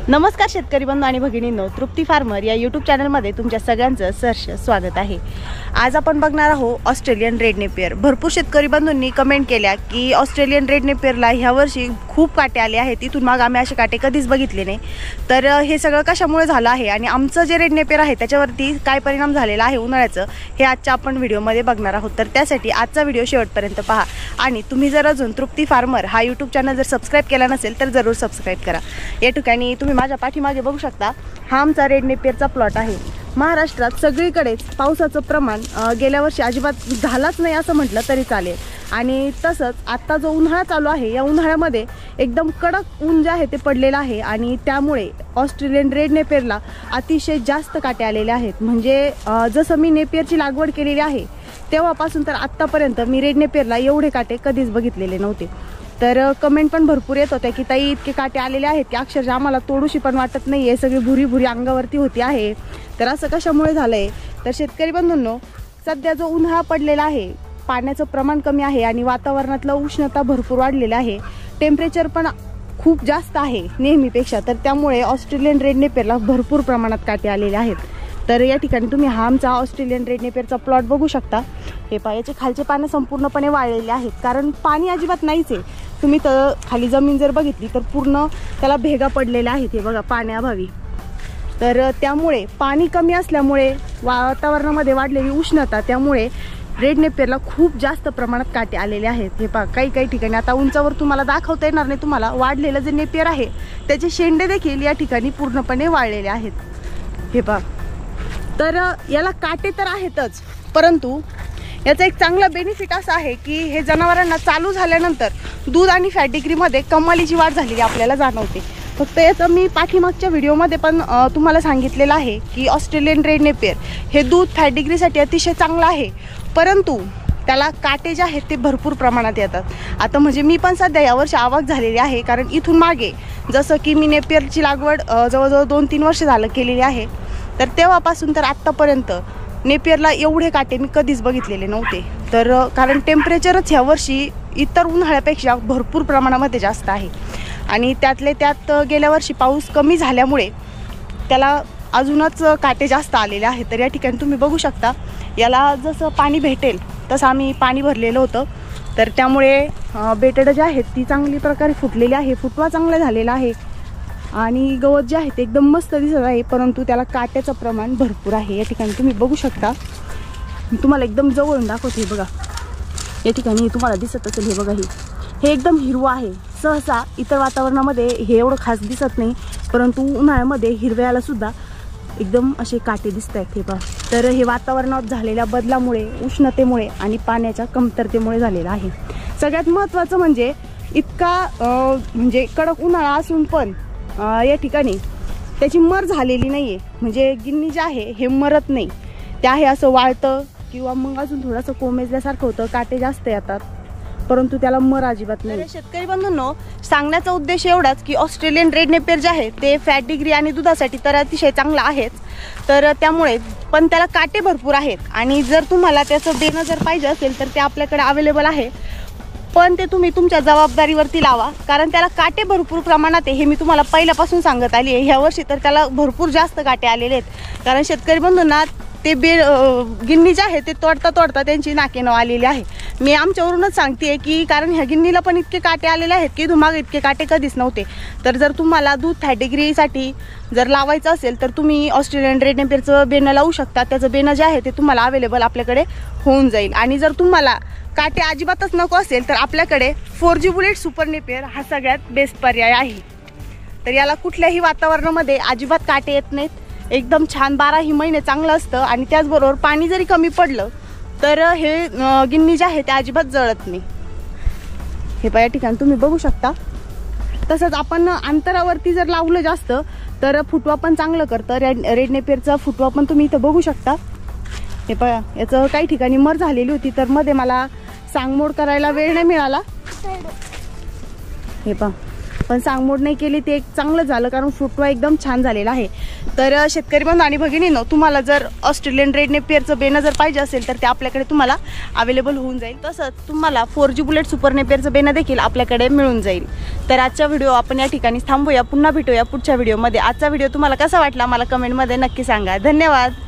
नमस्कार शेतकरी बंधू आणि भगिनींनो, तृप्ती फार्मर या यूट्यूब चॅनलमध्ये तुमच्या सगळ्यांचं सहर्ष स्वागत आहे। आज आपण बघणार आहोत ऑस्ट्रेलियन रेड नेपियर। भरपूर शेतकरी बंधूंनी कमेंट केल्या की ऑस्ट्रेलियन रेड नेपियरला ह्या वर्षी खूप काटे आले आहेत, इथून मग आम्ही असे काटे कधीच बघितले नाही। तर हे सगळं कशामुळे झालं आहे आणि आमचं जे रेड नेपियर आहे त्याच्यावरती काय परिणाम झालेला आहे उन्हाळ्याचं, हे आजच्या आपण व्हिडिओमध्ये बघणार आहोत। तर त्यासाठी आजचा व्हिडिओ शेवटपर्यंत पहा आणि तुम्ही जर अजून तृप्ती फार्मर हा यूट्यूब चॅनल जर सबस्क्राइब केला नसेल तर जरूर सबस्क्राइब करा। या ठिकाणी तुम्ही माझ्या पाठीमागे बघू शकता, हा आमचा रेड नेपियरचा प्लॉट आहे। महाराष्ट्रात सगळीकडेच पावसाचं प्रमाण गेल्या वर्षी अजिबात झालाच नाही असं म्हटलं तरी चालेल। आणि तसंच आता जो उन्हाळा चालू आहे या उन्हाळ्यामध्ये एकदम कडक ऊन जे आहे ते पडलेलं आहे आणि त्यामुळे ऑस्ट्रेलियन रेड नेपियरला अतिशय जास्त काटे आलेले आहेत। म्हणजे जसं मी नेपियरची लागवड केलेली आहे तेव्हापासून तर आत्तापर्यंत मी रेड नेपियरला एवढे काटे कधीच बघितलेले नव्हते। तर कमेंट पण भरपूर येत होत्या की ताई इतके काटे आलेले आहेत की अक्षरशः आम्हाला तोडूशी पण वाटत नाहीये, सगळी भुरी भुरी अंगावरती होती आहे। तर असं कशामुळे झालंय? तर शेतकरी बंधूंनो, सध्या जो उन्हाळा पडलेला आहे, पाण्याचं प्रमाण कमी आहे आणि वातावरणातलं उष्णता भरपूर वाढलेली आहे, टेम्परेचर पण खूप जास्त आहे नेहमीपेक्षा। तर त्यामुळे ऑस्ट्रेलियन रेड नेपियरला भरपूर प्रमाणात काटे आलेले आहेत। तर या ठिकाणी तुम्ही हा आमचा ऑस्ट्रेलियन रेड नेपियरचा प्लॉट बघू शकता। हे पहा, याचे खालचे पानं संपूर्णपणे वाळलेले आहेत, कारण पाणी अजिबात नाहीच आहे। तुम्ही तर खाली जमीन जर बघितली तर पूर्ण त्याला भेगा पडलेल्या आहेत, हे बघा, पाण्याअभावी। तर त्यामुळे पाणी कमी असल्यामुळे वातावरणामध्ये वाढलेली उष्णता, त्यामुळे रेड नेपियरला खूप जास्त प्रमाणात काटे आलेले आहेत। हे पहा, काही ठिकाणी आता उंचावर तुम्हाला दाखवता येणार नाही, तुम्हाला वाढलेलं जे नेपियर आहे त्याचे शेंडे देखील या ठिकाणी पूर्णपणे वाळलेले आहेत। हे पहा, तर याला काटे तर आहेतच, परंतु याचा एक चांगला बेनिफिट असा आहे की हे जनावरांना चालू झाल्यानंतर दूध आणि फॅट डिग्रीमध्ये कमालीची वाढ झालेली आपल्याला जाणवते। फक्त याचं मी पाठीमागच्या व्हिडिओमध्ये पण तुम्हाला सांगितलेलं आहे की ऑस्ट्रेलियन रेड नेपियर हे दूध फॅट डिग्रीसाठी अतिशय चांगलं आहे, परंतु त्याला काटे जे आहेत ते भरपूर प्रमाणात येतात। आता म्हणजे मी पण सध्या यावर्षी अवाक झालेली आहे, कारण इथून मागे जसं की मी नेपियरची लागवड जवळजवळ 2-3 वर्ष झालं केलेली आहे, तर तेव्हापासून तर आत्तापर्यंत नेपियरला एवढे काटे मी कधीच बघितलेले नव्हते। तर कारण टेम्परेचरच ह्या वर्षी इतर उन्हाळ्यापेक्षा भरपूर प्रमाणामध्ये जास्त आहे आणि त्यातले त्यात गेल्या वर्षी पाऊस कमी झाल्यामुळे त्याला अजूनच काटे जास्त आलेले आहेत। तर या ठिकाणी तुम्ही बघू शकता, याला जसं पाणी भेटेल तसं आम्ही पाणी भरलेलं होतं, तर त्यामुळे बेटड जे आहेत ती चांगली प्रकारे फुटलेली आहे, फुटवा चांगला झालेला आहे आणि गवत जे आहे ते एकदम मस्त दिसत आहे, परंतु त्याला काट्याचं प्रमाण भरपूर आहे। या ठिकाणी तुम्ही बघू शकता, तुम्हाला एकदम जवळून दाखवते, बघा या ठिकाणी तुम्हाला दिसत असेल, हे बघा, हे एकदम हिरवं आहे। सहसा इतर वातावरणामध्ये हे एवढं खास दिसत नाही, परंतु उन्हाळ्यामध्ये हिरव्याला सुद्धा एकदम असे काटे दिसत आहेत। हे पहा, तर हे वातावरणात झालेल्या बदलामुळे, उष्णतेमुळे आणि पाण्याच्या कमतरतेमुळे झालेलं आहे। सगळ्यात महत्त्वाचं म्हणजे इतका म्हणजे कडक उन्हाळा असून पण या ठिकाणी त्याची मर झालेली नाही आहे। म्हणजे गिन्नी जे आहे हे मरत नाही, ते आहे असं वाळतं किंवा मग अजून थोडंसं कोमेजल्यासारखं होतं, काटे जास्त येतात, परंतु त्याला मर अजिबात नाही। शेतकरी बंधूंनो, सांगण्याचा उद्देश एवढाच की ऑस्ट्रेलियन रेड नेपियर जे आहे ते फॅट डिग्री आणि दुधासाठी तर अतिशय चांगला आहेच, तर त्यामुळे पण त्याला काटे भरपूर आहेत आणि जर तुम्हाला त्याचं बेणं जर पाहिजे असेल तर ते आपल्याकडे अवेलेबल आहे, पण ते तुम्ही तुमच्या जबाबदारीवरती लावा, कारण त्याला काटे भरपूर प्रमाणात आहे। हे मी तुम्हाला पहिल्यापासून सांगत आली आहे, ह्या वर्षी तर त्याला भरपूर जास्त काटे आलेले आहेत, कारण शेतकरी बंधूंना ते गिन्नी जे आहे ते तोडता तोडता त्यांची नाकेनव आलेली आहे। मी आमच्यावरूनच सांगते की कारण ह्या गिन्नीला पण इतके काटे आलेले आहेत की इथून मागे इतके काटे कधीच नव्हते। तर जर तुम्हाला दूध फॅट डिग्रीसाठी जर लावायचं असेल तर तुम्ही ऑस्ट्रेलियन रेड नेपियरचं बेणं लावू शकता, त्याचं बेणं जे आहे ते तुम्हाला अवेलेबल आपल्याकडे होऊन जाईल। आणि जर तुम्हाला काटे अजिबातच नको असेल तर आपल्याकडे 4G बुलेट सुपर नेपियर हा सगळ्यात बेस्ट पर्याय आहे। तर याला कुठल्याही वातावरणामध्ये अजिबात काटे येत नाहीत, एकदम छान 12ही महिने चांगलं असतं आणि त्याचबरोबर पाणी जरी कमी पडलं तर हे गिन्नी जे आहे ते अजिबात जळत नाही। हे पहा, या ठिकाणी तुम्ही बघू शकता। तसंच आपण अंतरावरती जर लावलं जास्त तर फुटवा पण चांगलं करतं, रेड नेपियरचा फुटवा पण तुम्ही इथं बघू शकता। हे पहा, याचं काही ठिकाणी मर झालेली होती, तर मध्ये मला सांगमोड करायला वेळ नाही मिळाला। हे पहा, पण सांगमोड नाही केली ते एक चांगलं झालं, कारण फुटवा एकदम छान झालेला आहे. तर शेतकरी बंधू आणि भगिनींनो, तुम्हाला जर ऑस्ट्रेलियन रेड नेपियरचं बेणं जर पाहिजे असेल तर ते आपल्याकडे तुम्हाला अवेलेबल होऊन जाईल. तसंच तुम्हाला 4G बुलेट सुपर नेपियरचं बेणं देखील आपल्याकडे मिळून जाईल. तर आजचा व्हिडिओ आपण या ठिकाणी थांबूया. पुन्हा भेटूया पुढच्या व्हिडिओमध्ये. आजचा व्हिडिओ तुम्हाला कसा वाटला मला कमेंटमध्ये नक्की सांगा. धन्यवाद.